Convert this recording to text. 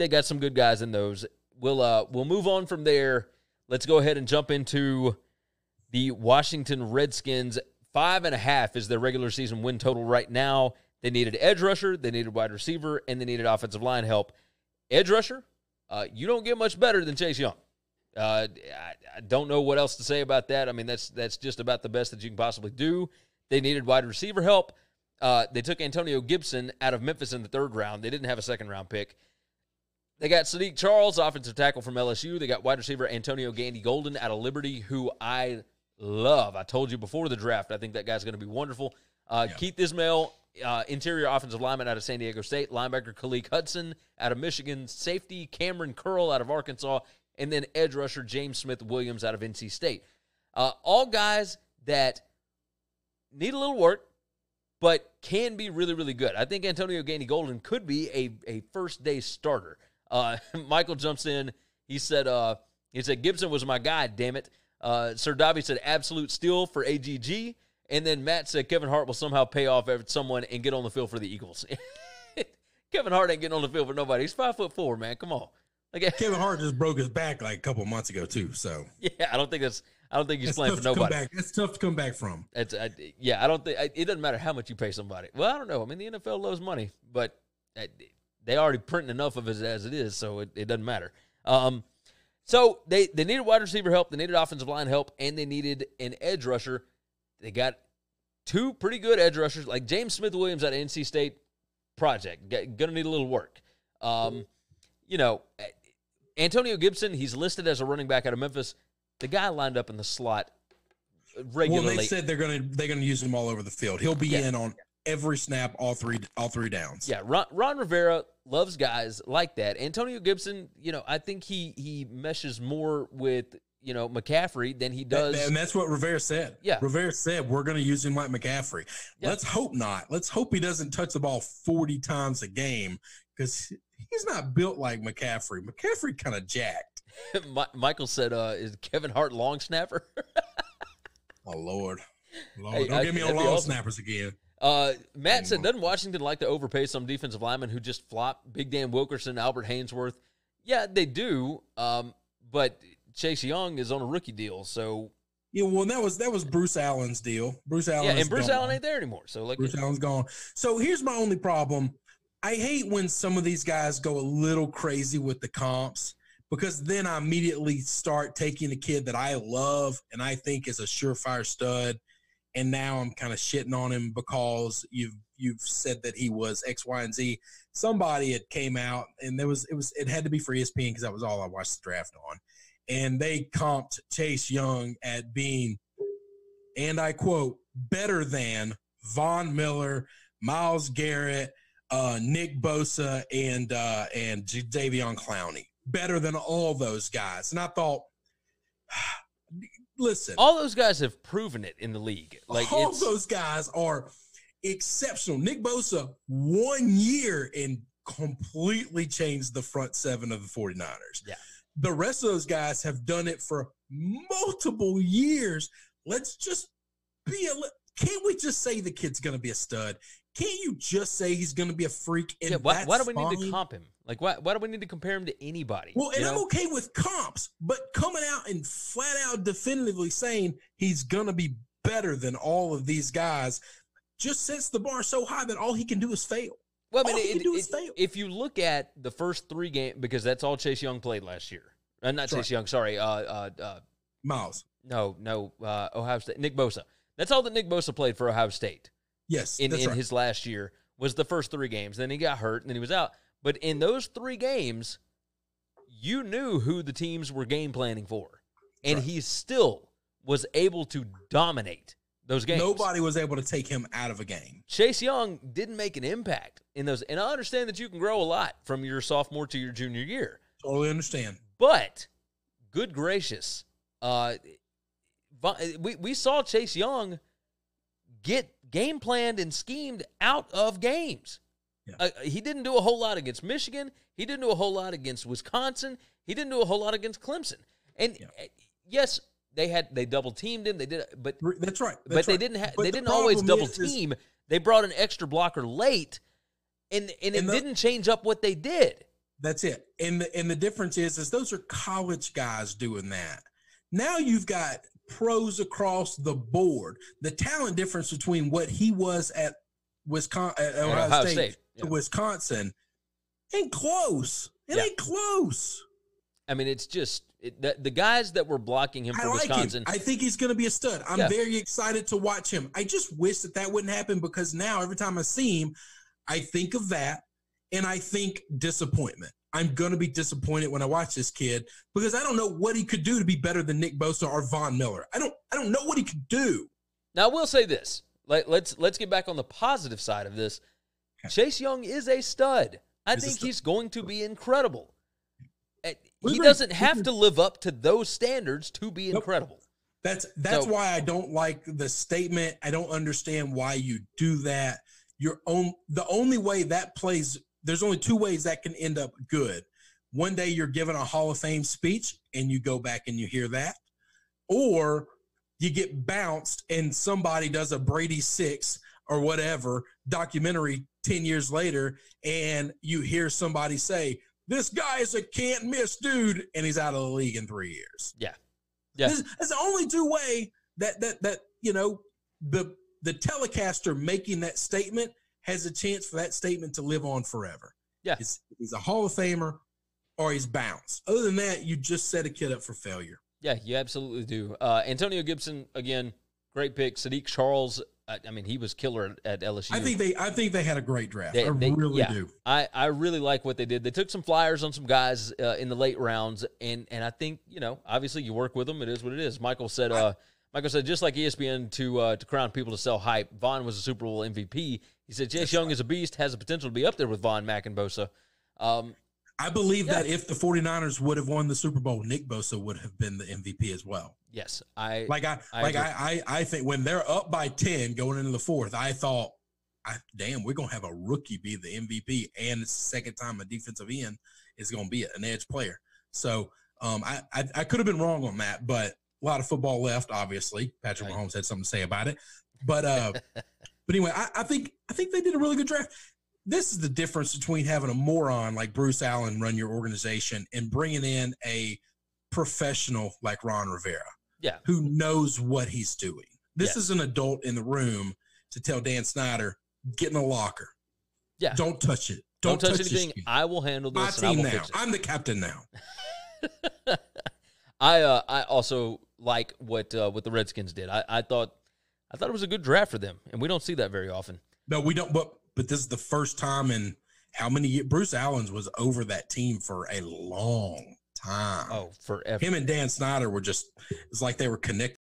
they got some good guys in those. We'll move on from there. Let's go ahead and jump into the Washington Redskins. 5.5 is their regular season win total right now. They needed edge rusher, they needed wide receiver, and they needed offensive line help. Edge rusher, you don't get much better than Chase Young. I don't know what else to say about that. I mean, that's just about the best that you can possibly do. They needed wide receiver help. They took Antonio Gibson out of Memphis in the 3rd round. They didn't have a 2nd-round pick. They got Sadiq Charles, offensive tackle from LSU. They got wide receiver Antonio Gandy Golden out of Liberty, who I love. I told you before the draft, I think that guy's going to be wonderful. Keith Ismail, interior offensive lineman out of San Diego State. Linebacker Khaleke Hudson out of Michigan. Safety Cameron Curl out of Arkansas. And then edge rusher James Smith-Williams out of NC State. All guys that need a little work, but can be really, really good. I think Antonio Gandy Golden could be a first-day starter. Michael jumps in. He said Gibson was my guy, damn it. Sir Dobby said absolute steal for AGG. And then Matt said Kevin Hart will somehow pay off someone and get on the field for the Eagles. Kevin Hart ain't getting on the field for nobody. He's 5'4", man. Come on. Like, Kevin Hart just broke his back like a couple of months ago too. So yeah, I don't think he's playing for nobody. It's tough to come back from. I don't think it doesn't matter how much you pay somebody. Well, I don't know. I mean, the NFL loves money, but they already printing enough of it as it is, so it doesn't matter. So they needed wide receiver help, they needed offensive line help, and they needed an edge rusher. They got 2 pretty good edge rushers, like James Smith-Williams out of NC State project. Gonna need a little work. Antonio Gibson, he's listed as a running back out of Memphis. The guy lined up in the slot regularly. Well, they said they're gonna use him all over the field. He'll be in on every snap, all three downs. Yeah, Ron Rivera loves guys like that. Antonio Gibson, I think he meshes more with McCaffrey than he does. And that's what Rivera said. Yeah. Rivera said, we're going to use him like McCaffrey. Yeah. Let's hope not. Let's hope he doesn't touch the ball 40 times a game because he's not built like McCaffrey. McCaffrey kind of jacked. Michael said, is Kevin Hart long snapper? Oh, Lord. Hey, don't get me on long snappers again. Matt said, doesn't Washington like to overpay some defensive linemen who just flop? Big Dan Wilkerson, Albert Haynesworth. Yeah, they do. But Chase Young is on a rookie deal, so yeah. Well, that was Bruce Allen's deal. Bruce Allen, and Bruce Allen ain't there anymore. So Bruce Allen's gone. So here's my only problem. I hate when some of these guys go a little crazy with the comps because then I immediately start taking a kid that I love and I think is a surefire stud, and now I'm kind of shitting on him because you've said that he was X, Y, and Z. Somebody had came out and it had to be for ESPN because that was all I watched the draft on. And they comped Chase Young at being, and I quote, better than Von Miller, Myles Garrett, Nick Bosa, and Jadeveon Clowney. Better than all those guys. And I thought, listen. All those guys have proven it in the league. All those guys are exceptional. Nick Bosa, 1 year and completely changed the front seven of the 49ers. Yeah. The rest of those guys have done it for multiple years. Let's just can't we just say the kid's going to be a stud? Can't you just say he's going to be a freak? And why do we need to comp him? Why do we need to compare him to anybody? Well, and I'm okay with comps, but coming out and flat out definitively saying he's going to be better than all of these guys just sets the bar so high that all he can do is fail. Well, I mean, if you look at the first 3 games, because that's all Chase Young played last year. Not Chase Young, sorry. Miles. No, Ohio State. Nick Bosa. That's all that Nick Bosa played for Ohio State. Yes, in his last year was the first 3 games. Then he got hurt, and then he was out. But in those 3 games, you knew who the teams were game planning for. And he still was able to dominate those games. Nobody was able to take him out of a game. Chase Young didn't make an impact in those. And I understand that you can grow a lot from your sophomore to your junior year. Totally understand. But, good gracious, we saw Chase Young get game planned and schemed out of games. Yeah. He didn't do a whole lot against Michigan. He didn't do a whole lot against Wisconsin. He didn't do a whole lot against Clemson. And yes, they double teamed him. They did, but that's right. They didn't always double team. They brought an extra blocker late, and it didn't change up what they did. That's it. And the difference is those are college guys doing that. Now you've got pros across the board. The talent difference between what he was at Ohio State to Wisconsin ain't close. It ain't close. I mean, it's just the guys that were blocking him for Wisconsin. I think he's going to be a stud. I'm very excited to watch him. I just wish that wouldn't happen, because now every time I see him, I think of that, and I think disappointment. I'm going to be disappointed when I watch this kid, because I don't know what he could do to be better than Nick Bosa or Von Miller. I don't know what he could do. Now, I will say this. Let's get back on the positive side of this. Chase Young is a stud. I think he's going to be incredible. He doesn't have to live up to those standards to be incredible. That's why I don't like the statement. I don't understand why you do that. The only way that plays, there's only two ways that can end up good. One day you're given a Hall of Fame speech and you go back and you hear that, or you get bounced and somebody does a Brady 6 or whatever documentary 10 years later, and you hear somebody say, this guy is a can't miss dude, and he's out of the league in 3 years. Yeah. That's the only two way that the telecaster making that statement has a chance for that statement to live on forever. Yeah. He's a Hall of Famer or he's bounced. Other than that, you just set a kid up for failure. Yeah, you absolutely do. Antonio Gibson, again, great pick. Sadiq Charles, I mean, he was killer at LSU. I think they had a great draft. I really do. I really like what they did. They took some flyers on some guys in the late rounds, and I think, obviously you work with them. It is what it is. Michael said, just like ESPN to crown people to sell hype, Vaughn was a Super Bowl MVP. He said Chase Young is a beast, has the potential to be up there with Vaughn, Mack, and Bosa. I believe that if the 49ers would have won the Super Bowl, Nick Bosa would have been the MVP as well. Yes. I think when they're up by 10 going into the fourth, I thought, we're going to have a rookie be the MVP, and it's the second time a defensive end is going to be an edge player. So I could have been wrong on that, but a lot of football left, obviously. Patrick Mahomes had something to say about it. But anyway, I think they did a really good draft. This is the difference between having a moron like Bruce Allen run your organization and bringing in a professional like Ron Rivera, who knows what he's doing. This is an adult in the room to tell Dan Snyder, get in the locker. Yeah. Don't touch it. Don't touch anything. I will handle this. My team now. I'm the captain now. I also like what the Redskins did. I thought it was a good draft for them, and we don't see that very often. No, we don't. But this is the first time in how many years? Bruce Allen was over that team for a long time. Oh, forever. Him and Dan Snyder were it's like they were connected.